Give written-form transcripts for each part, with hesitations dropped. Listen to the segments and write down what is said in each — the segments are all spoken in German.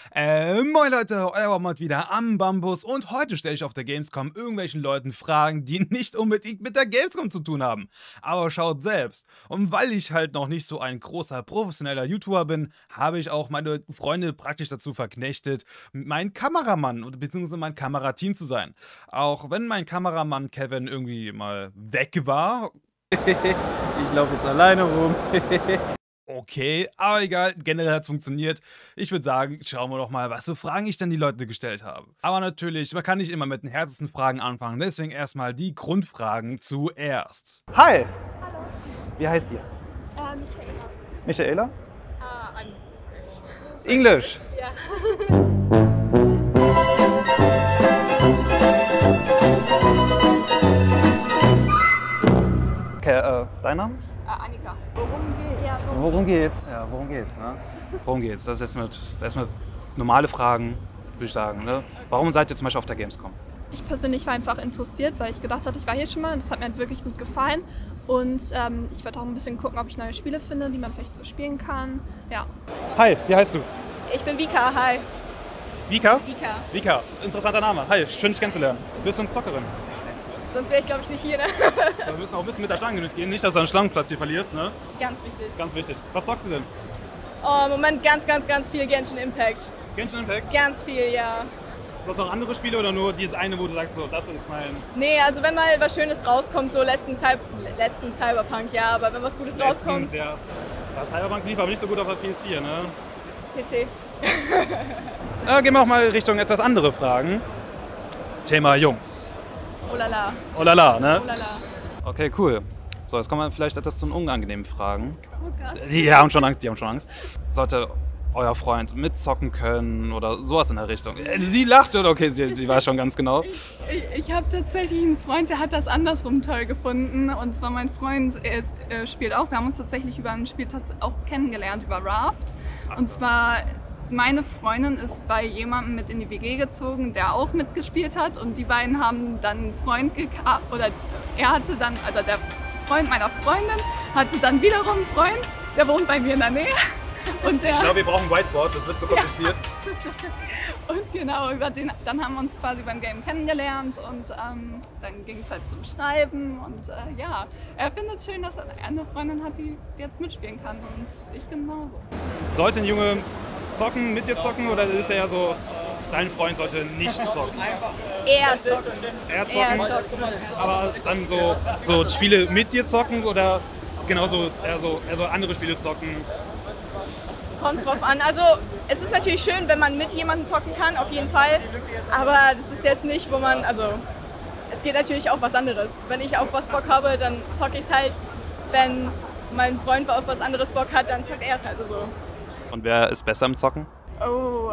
Moin Leute, euer Mod wieder am Bambus und heute stelle ich auf der Gamescom irgendwelchen Leuten Fragen, die nicht unbedingt mit der Gamescom zu tun haben. Aber schaut selbst. Und weil ich halt noch nicht so ein großer professioneller YouTuber bin, habe ich auch meine Freunde praktisch dazu verknechtet, mein Kameramann bzw. mein Kamerateam zu sein. Auch wenn mein Kameramann Kevin irgendwie mal weg war. Ich laufe jetzt alleine rum. Okay, aber egal, generell hat es funktioniert. Ich würde sagen, schauen wir doch mal, was für Fragen ich dann die Leute gestellt habe. Aber natürlich, man kann nicht immer mit den härtesten Fragen anfangen, deswegen erstmal die Grundfragen zuerst. Hi! Hallo. Wie heißt ihr? Michaela. Michaela? An. Englisch. Ja. Okay, dein Name? Annika. Worum geht's? Ja, worum geht's? Ne? Worum geht's? Das ist jetzt mit normale Fragen, würde ich sagen. Ne? Warum seid ihr zum Beispiel auf der Gamescom? Ich persönlich war einfach interessiert, weil ich gedacht hatte, ich war hier schon mal und das hat mir halt wirklich gut gefallen. Und ich werde auch ein bisschen gucken, ob ich neue Spiele finde, die man vielleicht so spielen kann. Ja. Hi, wie heißt du? Ich bin Vika, hi. Vika? Vika. Vika, interessanter Name. Hi, schön dich kennenzulernen. Bist du eine Zockerin? Sonst wäre ich, glaube ich, nicht hier, ne? Wir müssen auch ein bisschen mit der Stange gehen, nicht, dass du einen Schlangenplatz hier verlierst, ne? Ganz wichtig. Ganz wichtig. Was zockst du denn? Oh, im Moment ganz viel Genshin Impact. Genshin Impact? Ganz viel, ja. Ist das noch andere Spiele oder nur dieses eine, wo du sagst, so, das ist mein... Nee, also wenn mal was Schönes rauskommt, so letzten Cyberpunk, ja, aber wenn was Gutes rauskommt... Ja. Cyberpunk lief aber nicht so gut auf der PS4, ne? PC. Gehen wir auch mal Richtung etwas andere Fragen. Thema Jungs. Oh la la. Oh la la, ne? Oh la la. Okay, cool. So, jetzt kommen wir vielleicht etwas zu den unangenehmen Fragen. Oh Gott. Die haben schon Angst. Sollte euer Freund mitzocken können oder sowas in der Richtung? Sie lacht, oder? Okay, sie weiß schon ganz genau. Ich habe tatsächlich einen Freund, der hat das andersrum toll gefunden. Und zwar mein Freund, spielt auch. Wir haben uns tatsächlich über ein Spiel auch kennengelernt, über Raft. Und zwar, meine Freundin ist bei jemandem mit in die WG gezogen, der auch mitgespielt hat. Und die beiden haben dann einen Freund oder er hatte dann, also der Freund meiner Freundin hatte dann wiederum einen Freund, der wohnt bei mir in der Nähe. Und Ich glaube, wir brauchen ein Whiteboard, das wird zu kompliziert. Ja. Und genau, dann haben wir uns quasi beim Game kennengelernt und dann ging es halt zum Schreiben und ja, er findet es schön, dass er eine Freundin hat, die jetzt mitspielen kann und ich genauso. Sollte ein Junge zocken, mit dir zocken oder ist er ja so, dein Freund sollte nicht zocken? Eher zocken. Er zocken, aber dann so Spiele mit dir zocken oder genauso er soll andere Spiele zocken? Kommt drauf an. Also es ist natürlich schön, wenn man mit jemandem zocken kann, auf jeden Fall. Aber das ist jetzt nicht, wo man, also es geht natürlich auch was anderes. Wenn ich auf was Bock habe, dann zocke ich es halt. Wenn mein Freund auf was anderes Bock hat, dann zockt er es halt so. Und wer ist besser im Zocken? Oh,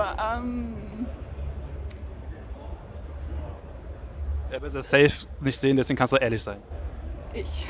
Er wird es safe nicht sehen, deswegen kannst du ehrlich sein. ich.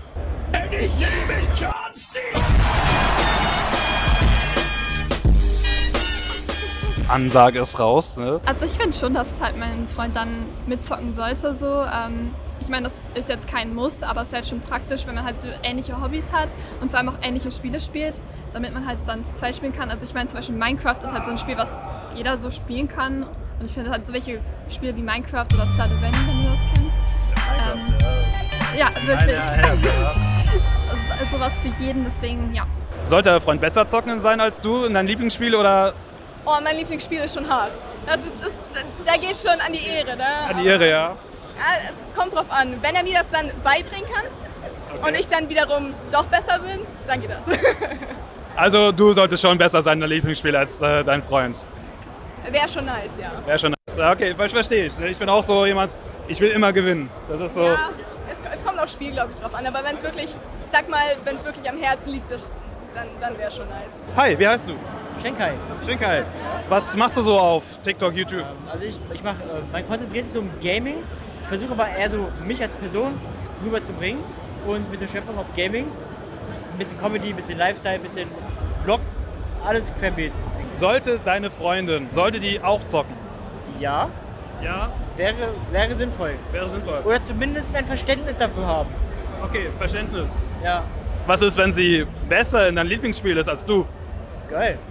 Ansage ist raus, ne? Also ich finde schon, dass halt mein Freund dann mitzocken sollte. So. Ich meine, das ist jetzt kein Muss, aber es wäre halt schon praktisch, wenn man halt so ähnliche Hobbys hat und vor allem auch ähnliche Spiele spielt, damit man halt dann zu zweit spielen kann. Also ich meine zum Beispiel Minecraft ist halt so ein Spiel, was jeder so spielen kann. Und ich finde halt so welche Spiele wie Minecraft oder Stardew Valley, wenn du das kennst. Ja, wirklich. Also was für jeden, deswegen ja. Sollte der Freund besser zocken sein als du in deinem Lieblingsspiel oder? Oh, mein Lieblingsspiel ist schon hart. Da geht schon an die Ehre, ne? An die Ehre, ja. Ja, es kommt drauf an. Wenn er mir das dann beibringen kann und ich dann wiederum doch besser bin, dann geht das. Also du solltest schon besser sein in deinem Lieblingsspiel als dein Freund. Wäre schon nice, ja. Wäre schon nice. Okay, verstehe ich. Ich bin auch so jemand, ich will immer gewinnen. Das ist so. Ja, es kommt aufs Spiel, glaube ich, drauf an. Aber wenn es wirklich, ich sag mal, wenn es wirklich am Herzen liegt, dann wäre schon nice. Hi, wie heißt du? Shenkai. Shinkai. Was machst du so auf TikTok, YouTube? Also ich mache, mein Content dreht sich so um Gaming. Ich versuche aber eher so mich als Person rüberzubringen und mit dem Schwerpunkt auf Gaming. Ein bisschen Comedy, ein bisschen Lifestyle, ein bisschen Vlogs, alles querbeet. Sollte deine Freundin, sollte die auch zocken? Ja, Ja? wäre sinnvoll. Wäre sinnvoll. Oder zumindest ein Verständnis dafür haben. Okay, Verständnis. Ja, Was ist, wenn sie besser in deinem Lieblingsspiel ist als du? geil.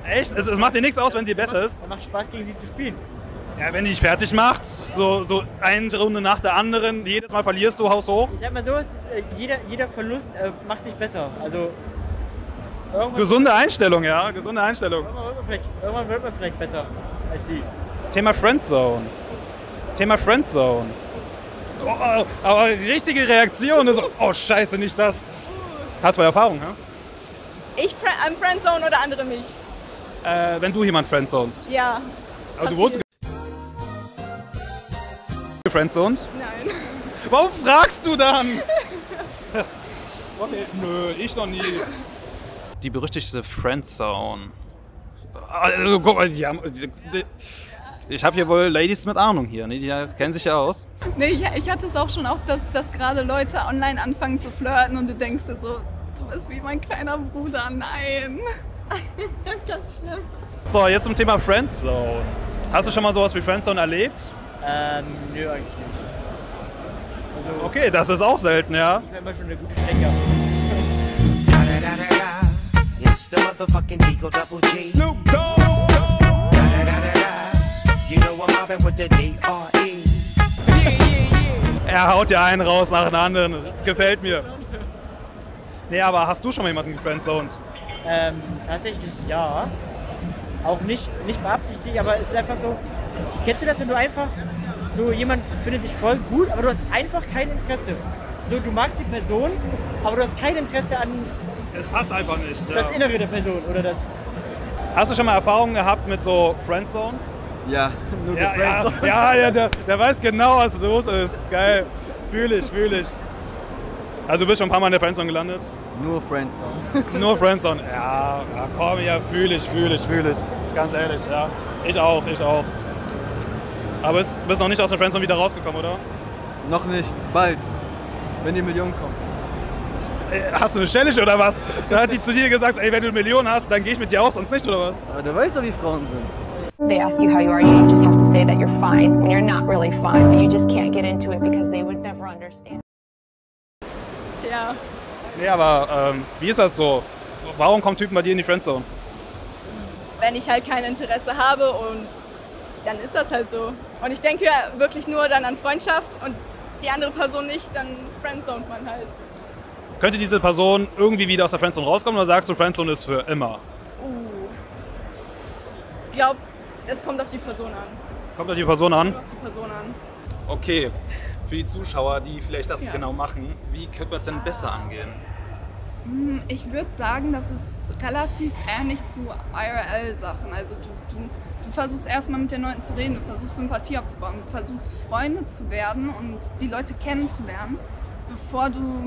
Echt? Es macht dir nichts aus, wenn sie besser ist? Es macht Spaß, gegen sie zu spielen. Ja, wenn die dich fertig macht, so eine Runde nach der anderen, jedes Mal verlierst du, haust hoch. Ich sag mal so, es ist, jeder Verlust macht dich besser. Also Gesunde Einstellung, ja, gesunde Einstellung. Irgendwann wird man vielleicht besser als sie. Thema Friendzone. Thema Friendzone. Oh, aber richtige Reaktion ist so, oh scheiße, nicht das. Hast du Erfahrung, ja? Ich am Friendzone oder andere mich? Wenn du jemand friendzonest. Ja. Aber du wurdest gefriendzoned? Nein. Warum fragst du dann? Okay. Nö, ich noch nie. Die berüchtigte Friendzone. Also, guck mal, ich habe hier wohl Ladies mit Ahnung hier, ne? Die kennen sich ja aus. Nee, ich hatte es auch schon oft, dass gerade Leute online anfangen zu flirten und du denkst dir so, du bist wie mein kleiner Bruder, nein. Ganz schlimm. So, jetzt zum Thema Friendzone. Hast du schon mal sowas wie Friendzone erlebt? Nö, eigentlich nicht. Also, Okay, das ist auch selten, ja. ich bin immer schon eine gute Stecker. It's the motherfucking Eagle Double G. Snoop Dogg. You know I'm mobbing with the D.R.E. Er haut ja einen raus nach dem anderen. Gefällt mir. Nee, aber hast du schon mal jemanden gefriendzoned? Tatsächlich ja. Auch nicht beabsichtigt, aber es ist einfach so. Kennst du das, wenn du einfach so jemand findet dich voll gut, aber du hast einfach kein Interesse. So, du magst die Person, aber du hast kein Interesse an Es passt einfach nicht. Ja. das Innere der Person oder das. Hast du schon mal Erfahrungen gehabt mit so Friendzone? Ja, nur Ja, der weiß genau, was los ist. Geil. Fühl ich. Also du bist schon ein paar Mal in der Friendzone gelandet? Nur Friendzone. Nur Friendzone. Ja, komm, ja, fühl ich. Ganz ehrlich, ja. Ich auch. Aber bist noch nicht aus der Friendzone wieder rausgekommen, oder? Noch nicht, bald, wenn die Million kommt. Hast du eine Stelle oder was? Da hat die zu dir gesagt, ey, wenn du eine Million hast, dann gehe ich mit dir auch, sonst nicht, oder was? Aber du weißt doch, wie Frauen sind. They ask you how you are, you just have to say that you're fine when you're not really fine, but you just can't get into it because they would never understand. Tja. Nee, aber wie ist das so? Warum kommen Typen bei dir in die Friendzone? Wenn ich halt kein Interesse habe und dann ist das halt so. Und ich denke wirklich nur dann an Freundschaft und die andere Person nicht, dann friendzoned man halt. Könnte diese Person irgendwie wieder aus der Friendzone rauskommen oder sagst du, Friendzone ist für immer? Ich glaube, es kommt auf die Person an. Kommt auf die Person an? Kommt auf die Person an. Okay, für die Zuschauer, die vielleicht das genau machen, wie könnte man es denn besser angehen? Ich würde sagen, das ist relativ ähnlich zu IRL-Sachen. Also du versuchst erstmal mit den Leuten zu reden, du versuchst Sympathie aufzubauen, du versuchst Freunde zu werden und die Leute kennenzulernen, bevor du,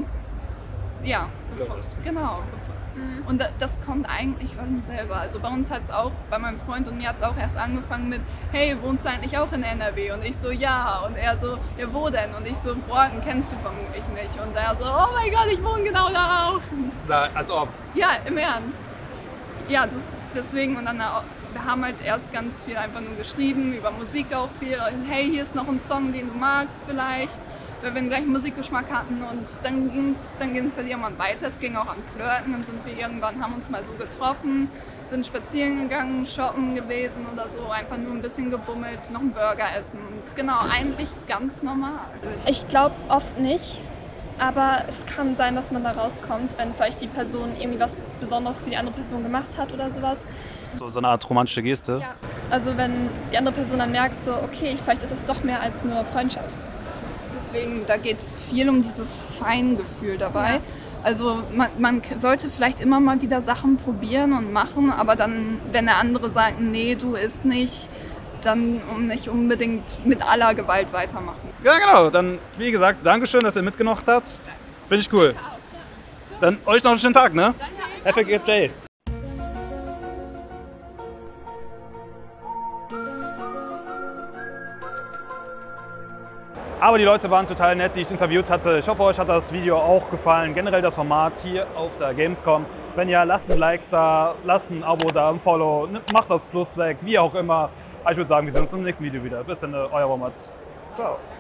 genau. Und das kommt eigentlich von selber. Also bei uns hat es auch, bei meinem Freund und mir hat es auch erst angefangen mit, hey, wohnst du eigentlich auch in NRW? Und ich so, ja. Und er so, ja, wo denn? Und ich so, Borken kennst du vermutlich nicht. Und er so, oh mein Gott, ich wohne genau da auch. Und Als ob. ja, im Ernst. Ja, deswegen und dann wir haben halt erst ganz viel einfach nur geschrieben, über Musik auch viel. Hey, hier ist noch ein Song, den du magst vielleicht, weil wir den gleichen Musikgeschmack hatten und dann ging's halt irgendwann weiter. Es ging auch an Flirten, dann sind wir irgendwann, haben uns mal so getroffen, sind spazieren gegangen, shoppen gewesen oder so, einfach nur ein bisschen gebummelt, noch einen Burger essen und genau, eigentlich ganz normal. Ich glaube oft nicht, aber es kann sein, dass man da rauskommt, wenn vielleicht die Person irgendwie was Besonderes für die andere Person gemacht hat oder sowas. So eine Art romantische Geste? Ja. Also wenn die andere Person dann merkt, so okay, vielleicht ist es doch mehr als nur Freundschaft. Deswegen, da geht es viel um dieses Feingefühl dabei. Ja. Also man sollte vielleicht immer mal wieder Sachen probieren und machen, aber dann, wenn der andere sagt, nee, du isst nicht, dann nicht unbedingt mit aller Gewalt weitermachen. Ja, genau. Dann, wie gesagt, Dankeschön, dass ihr mitgemacht habt. Finde ich cool. Dann euch noch einen schönen Tag, ne? Danke. Have a good day. Aber die Leute waren total nett, die ich interviewt hatte. Ich hoffe, euch hat das Video auch gefallen. Generell das Format hier auf der Gamescom. Wenn ja, lasst ein Like da, lasst ein Abo da, ein Follow, macht das Plus weg, wie auch immer. Aber ich würde sagen, wir sehen uns im nächsten Video wieder. Bis dann, euer Romat. Ciao.